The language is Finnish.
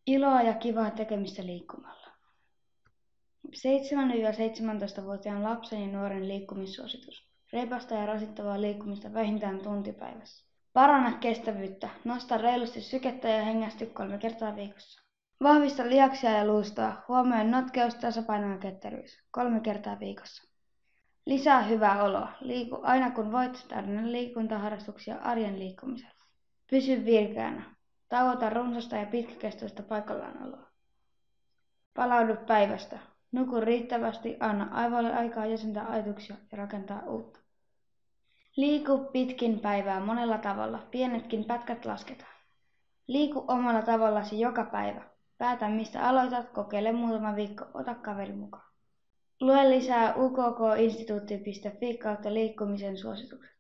Iloa ja kivaa tekemistä liikkumalla. 7–17-vuotiaan lapsen ja nuoren liikkumissuositus. Reipasta ja rasittavaa liikkumista vähintään tunti päivässä. Paranna kestävyyttä. Nosta reilusti sykettä ja hengästy 3 kertaa viikossa. Vahvista lihaksia ja luustoa. Huomioi notkeus, tasapaino ja ketteryys. 3 kertaa viikossa. Lisää hyvää oloa. Liiku aina kun voit. Täydennä liikuntaharrastuksia arjen liikkumisella. Pysy virkeänä. Tauota runsasta ja pitkäkestoista paikallaanoloa. Palaudu päivästä. Nuku riittävästi, anna aivoille aikaa jäsentää ajatuksia ja rakentaa uutta. Liiku pitkin päivää monella tavalla, pienetkin pätkät lasketaan. Liiku omalla tavallasi joka päivä. Päätä mistä aloitat, kokeile muutama viikko, ota kaveri mukaan. Lue lisää ukk-instituutti.fi/liikkumisen suositukset.